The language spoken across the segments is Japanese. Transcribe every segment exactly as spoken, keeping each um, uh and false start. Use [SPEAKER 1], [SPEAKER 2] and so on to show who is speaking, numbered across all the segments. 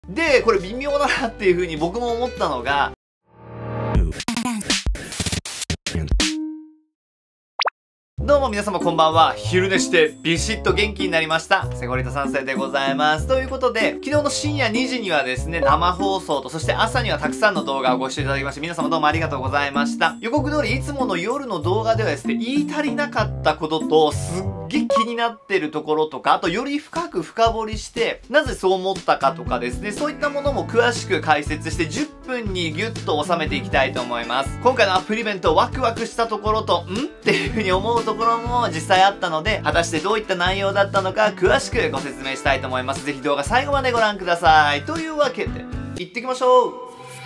[SPEAKER 1] で、これ微妙だなっていう風に僕も思ったのが、どうも皆様こんばんは。昼寝してビシッと元気になりました。セゴリタ三世でございます。ということで、昨日の深夜にじにはですね、生放送と、そして朝にはたくさんの動画をご視聴いただきまして、皆様どうもありがとうございました。予告通りいつもの夜の動画ではですね、言い足りなかったことと、すっげえ気になってるところとか、あとより深く深掘りして、なぜそう思ったかとかですね、そういったものも詳しく解説してじゅっぷんにギュッと収めていきたいと思います。今回のアップイベントワクワクしたところと、んっていう風に思うところも実際あったので、果たしてどういった内容だったのか詳しくご説明したいと思います。ぜひ動画最後までご覧ください。というわけで、行ってきましょう。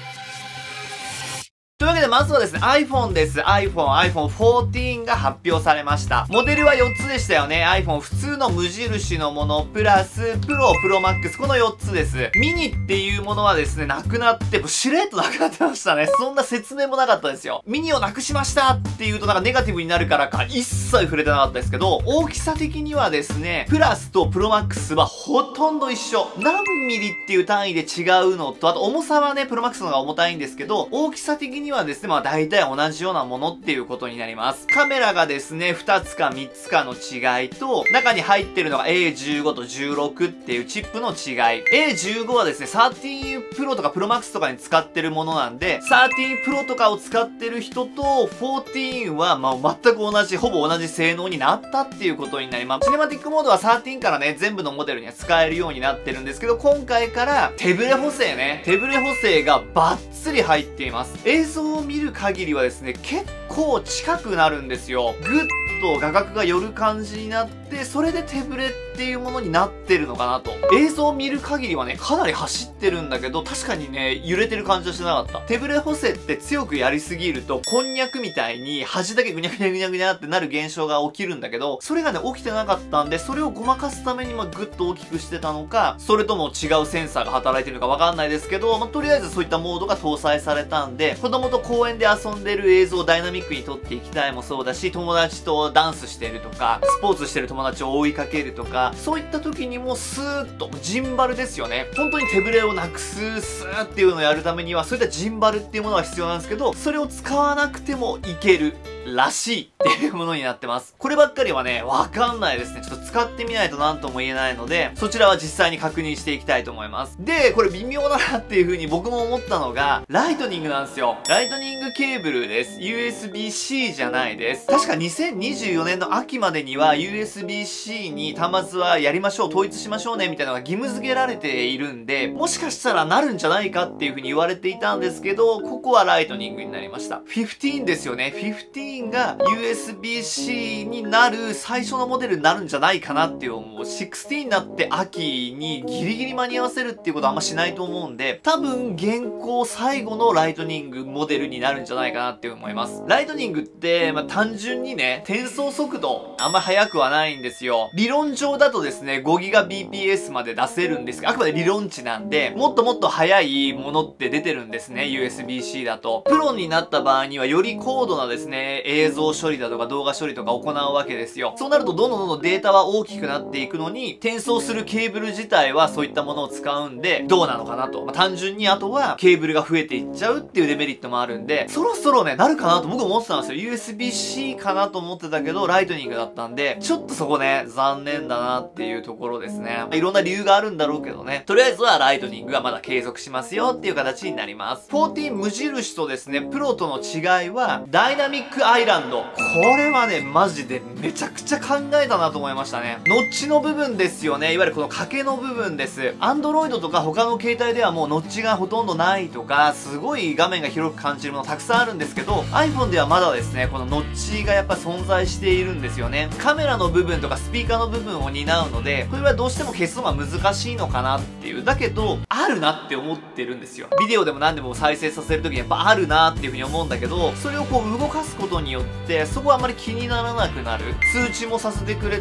[SPEAKER 1] というわけでまずはですね、iPhone です。iPhone、アイフォンフォーティーン が発表されました。モデルはよっつでしたよね。iPhone 普通の無印のもの、プラス、プロ、プロマックス、このよっつです。ミニっていうものはですね、なくなって、もうしれっとなくなってましたね。そんな説明もなかったですよ。ミニをなくしましたっていうとなんかネガティブになるからか、一切触れてなかったですけど、大きさ的にはですね、プラスとプロマックスはほとんど一緒。何ミリっていう単位で違うのと、あと重さはね、プロマックスの方が重たいんですけど、大きさ的にはですね、まあ大体同じようなものっていうことになります。カメラがですね、ふたつかみっつかの違いと、中に入ってるのが エーじゅうご とじゅうろくっていうチップの違い。エーじゅうご はですね、じゅうさん Pro とか Pro Max とかに使ってるものなんで、じゅうさん Pro とかを使ってる人と、じゅうよんはまあ全く同じ、ほぼ同じ性能になったっていうことになります。シネマティックモードはじゅうさんからね、全部のモデルには使えるようになってるんですけど、今回から手ブレ補正ね、手ブレ補正がバッツリ入っています。映像を見る限りはですね、結構近くなるんですよ。ぐっと画角が寄る感じになって、それで手ブレっていうものになってるのかなと。映像を見る限りはね、かなり走ってるんだけど、確かにね、揺れてる感じはしてなかった。手ブレ補正って強くやりすぎると、こんにゃくみたいに端だけぐにゃぐにゃぐにゃぐにゃってなる現象が起きるんだけど、それがね、起きてなかったんで、それをごまかすためにまぐっと大きくしてたのか、それとも違うセンサーが働いてるのかわかんないですけど、まあ、とりあえずそういったモードが搭載されたんで、子供と公園で遊んでる映像をダイナミックに撮っていきたいもそうだし、友達とダンスしてるとか、スポーツしてる友達を追いかけるとか、そういった時にもスーッと、ジンバルですよね。本当に手ブレをなくす、スーっていうのをやるためには、そういったジンバルっていうものが必要なんですけど、それを使わなくてもいける。らしいっていうものになってます。こればっかりはね、わかんないですね。ちょっと使ってみないと何とも言えないので、そちらは実際に確認していきたいと思います。で、これ微妙だなっていう風に僕も思ったのが、ライトニングなんですよ。ライトニングケーブルです。ユーエスビーシー じゃないです。確かにせんにじゅうよねんの秋までには ユーエスビーシー に端末はやりましょう、統一しましょうね、みたいなのが義務付けられているんで、もしかしたらなるんじゃないかっていう風に言われていたんですけど、ここはライトニングになりました。じゅうごですよね。じゅうごが ユーエスビーシー になる最初のモデルになるんじゃないかなっていう思う。じゅうろくになって秋にギリギリ間に合わせるっていうことはあんましないと思うんで、多分現行最後のライトニングモデルになるんじゃないかなって思います。ライトニングって、まあ、単純にね、転送速度あんま速くはないんですよ。理論上だとですね、ごギガビーピーエス まで出せるんですが、あくまで理論値なんで、もっともっと速いものって出てるんですね、ユーエスビーシー だと。プロになった場合にはより高度なですね、映像処理だとか動画処理とか行うわけですよ。そうなるとどんどんどんどんデータは大きくなっていくのに、転送するケーブル自体はそういったものを使うんで、どうなのかなと。まあ、単純にあとはケーブルが増えていっちゃうっていうデメリットもあるんで、そろそろね、なるかなと僕思ってたんですよ。ユーエスビーシー かなと思ってたけど、ライトニングだったんで、ちょっとそこね、残念だなっていうところですね。いろんな理由があるんだろうけどね。とりあえずはライトニングがまだ継続しますよっていう形になります。じゅうよん無印とですね、プロとの違いは、ダイナミックアイランド。これはね、マジでめちゃくちゃ考えたなと思いましたね。ノッチの部分ですよね。いわゆるこの掛けの部分です。Android とか他の携帯ではもうノッチがほとんどないとか、すごい画面が広く感じるものたくさんあるんですけど、iPhone ではまだですね、このノッチがやっぱ存在しているんですよね。カメラの部分とかスピーカーの部分を担うので、これはどうしても消すのが難しいのかなっていう。だけど、あるなって思ってるんですよ。ビデオでも何でも再生させるときにやっぱあるなっていう風に思うんだけど、それをこう動かすことによって、そこはあんまり気にならなくなる。通知もさせてくれたりとか、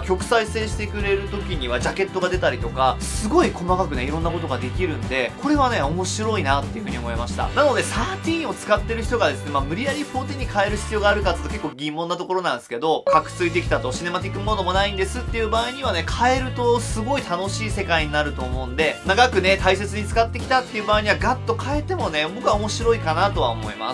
[SPEAKER 1] か曲再生してくれる時にはジャケットが出たりとか、すごい細かくね、いろんなことができるんで、これはね、面白いなっていう風に思いました。なので、じゅうさんを使ってる人がですね、まあ、無理やりじゅうよんに変える必要があるかっていうと結構疑問なところなんですけど、核ついてきたとシネマティックモードもないんですっていう場合にはね、変えるとすごい楽しい世界になると思うんで、長くね、大切に使ってきたっていう場合にはガッと変えてもね、僕は面白いかなとは思います。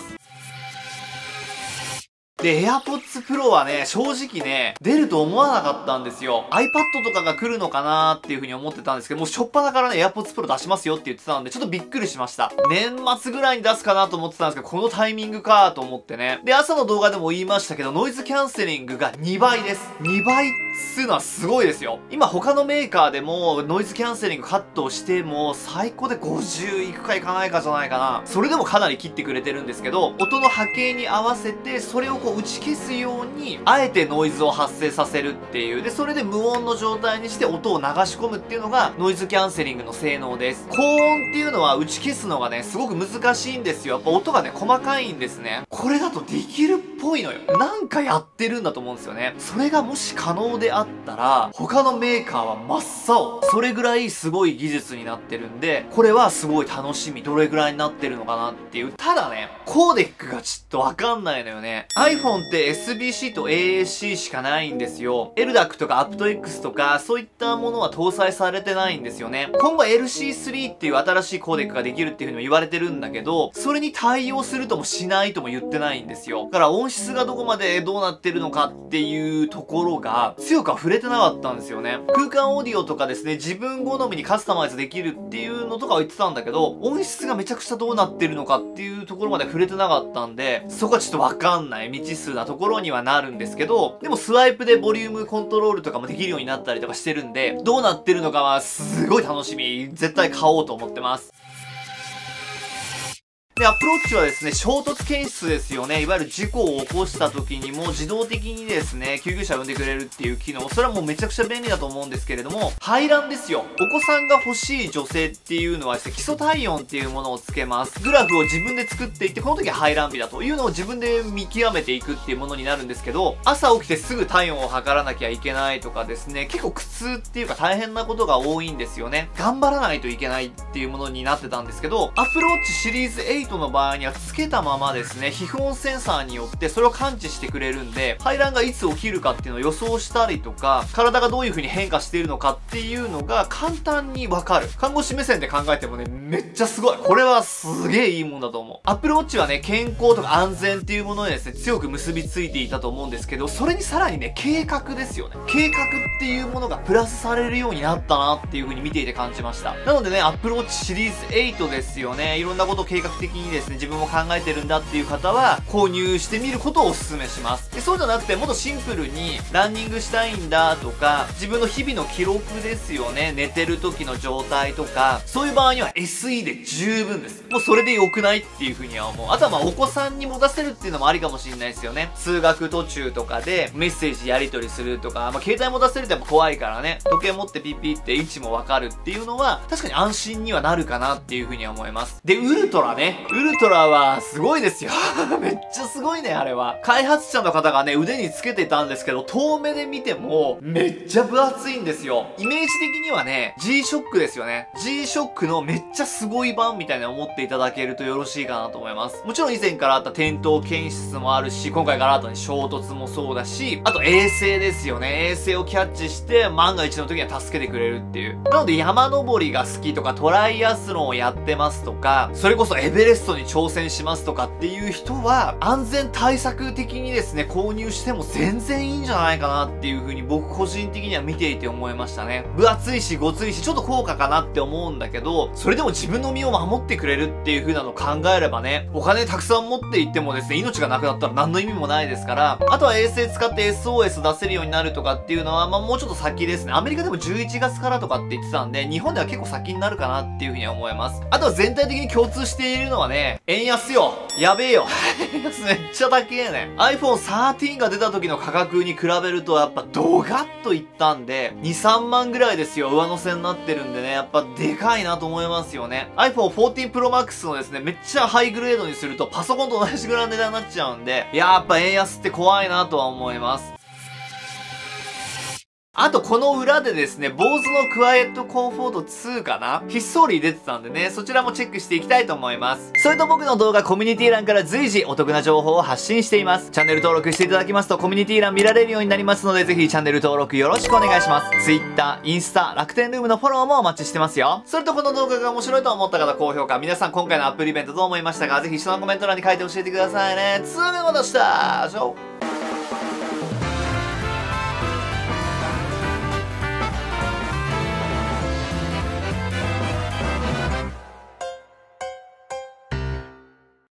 [SPEAKER 1] で、AirPods Pro はね、正直ね、出ると思わなかったんですよ。iPad とかが来るのかなーっていう風に思ってたんですけど、もう初っ端からね、AirPods Pro 出しますよって言ってたんで、ちょっとびっくりしました。年末ぐらいに出すかなと思ってたんですけど、このタイミングかーと思ってね。で、朝の動画でも言いましたけど、ノイズキャンセリングがにばいです。にばいっていうのはすごいですよ。今他のメーカーでも、ノイズキャンセリングカットをしても、最高でごじゅういくかいかないかじゃないかな。それでもかなり切ってくれてるんですけど、音の波形に合わせて、それをこう打ち消すようにあえてノイズを発生させるっていう。で、それで無音の状態にして音を流し込むっていうのがノイズキャンセリングの性能です。高音っていうのは打ち消すのがね、すごく難しいんですよ。やっぱ音がね、細かいんですね。これだとできるっぽいのよ。なんかやってるんだと思うんですよね。それがもし可能であったら、他のメーカーは真っ青。それぐらいすごい技術になってるんで、これはすごい楽しみ。どれぐらいになってるのかなっていう。ただね、コーデックがちょっとわかんないのよね。iPhone って エスビーシー と エーエーシー しかないんですよ。エルダック とか アップトエックス とか、そういったものは搭載されてないんですよね。今後 エルシースリー っていう新しいコーデックができるっていう風にも言われてるんだけど、それに対応するともしないとも言ってないんですよ。だから音質がどこまでどうなってるのかっていうところが強くは触れてなかったんですよね。空間オーディオとかですね、自分好みにカスタマイズできるっていうのとかは言ってたんだけど、音質がめちゃくちゃどうなってるのかっていうところまで触れてなかったんで、そこはちょっとわかんない未知数なところにはなるんですけど、でもスワイプでボリュームコントロールとかもできるようになったりとかしてるんで、どうなってるのかはすごい楽しみ。絶対買おうと思ってます。で、アプローチはですね、衝突検出ですよね。いわゆる事故を起こした時にも自動的にですね、救急車を呼んでくれるっていう機能。それはもうめちゃくちゃ便利だと思うんですけれども、排卵ですよ。お子さんが欲しい女性っていうのはですね、基礎体温っていうものをつけます。グラフを自分で作っていって、この時は排卵日だというのを自分で見極めていくっていうものになるんですけど、朝起きてすぐ体温を測らなきゃいけないとかですね、結構苦痛っていうか大変なことが多いんですよね。頑張らないといけないっていうものになってたんですけど、アプローチシリーズエイトの場合にはつけたままですね、皮膚温センサーによってそれを感知してくれるんで、排卵がいつ起きるかっていうのを予想したりとか、体がどういう風に変化しているのかっていうのが簡単にわかる。看護師目線で考えてもね、めっちゃすごい。これはすげえいいもんだと思う。アプローチはね、健康とか安全っていうものにですね、強く結びついていたと思うんですけど、それにさらにね、計画ですよね。計画っていうものがプラスされるようになったなっていう風に見ていて感じました。なのでね、アプローチシリーズエイトですよね。いろんなことを計画的にですね、自分も考えてるんだっていう方は購入してみることをお勧めします。で、そうじゃなくてもっとシンプルにランニングしたいんだとか、自分の日々の記録ですよね。寝てる時の状態とか、そういう場合には エスイー で十分です。もうそれで良くないっていう風には思う。あとはまあお子さんに持たせるっていうのもありかもしれないですよね。通学途中とかでメッセージやり取りするとか、まあ携帯持たせるとやっぱ怖いからね。時計持ってピッピって位置もわかるっていうのは確かに安心にはなるかなっていう風には思います。で、ウルトラね。ウルトラはすごいですよ。めっちゃすごいね、あれは。開発者の方がね、腕につけてたんですけど、遠目で見ても、めっちゃ分厚いんですよ。イメージ的にはね、G ショックですよね。G ショックのめっちゃすごい版みたいな思っていただけるとよろしいかなと思います。もちろん以前からあった転倒検出もあるし、今回から後に衝突もそうだし、あと衛星ですよね。衛星をキャッチして、万が一の時には助けてくれるっていう。なので山登りが好きとか、トライアスロンをやってますとか、それこそエベレストに挑戦しますとかっていう人は、安全対策的にですね、購入しても全然いいんじゃないかなっていう風に僕個人的には見ていて思いましたね。分厚いし、ごついし、ちょっと高価かなって思うんだけど、それでも自分の身を守ってくれるっていう風なのを考えればね、お金たくさん持っていってもですね、命がなくなったら何の意味もないですから、あとは衛星使って エスオーエス 出せるようになるとかっていうのは、まあもうちょっと先ですね。アメリカでもじゅういちがつからとかって言ってたんで、日本では結構先になるかなっていう風には思います。あとは全体的に共通しているのはね、円安よ。やべえよ。円安めっちゃ高えね。アイフォンサーティーン が出た時の価格に比べるとやっぱドガッといったんで、に、さんまんぐらいですよ。上乗せになってるんでね、やっぱでかいなと思いますよね。アイフォンフォーティーンプロマックス のですね、めっちゃハイグレードにするとパソコンと同じぐらいの値段になっちゃうんで、やっぱ円安って怖いなとは思います。 あとこの裏でですね、坊主のクワイエットコンフォートツーかなひっそり出てたんでね、そちらもチェックしていきたいと思います。それと僕の動画コミュニティ欄から随時お得な情報を発信しています。チャンネル登録していただきますとコミュニティ欄見られるようになりますので、ぜひチャンネル登録よろしくお願いします。Twitter、インスタ、楽天ルームのフォローもお待ちしてますよ。それとこの動画が面白いと思った方、高評価。皆さん今回のアップルイベントどう思いましたか？ぜひ下のコメント欄に書いて教えてくださいね。つうめまでした。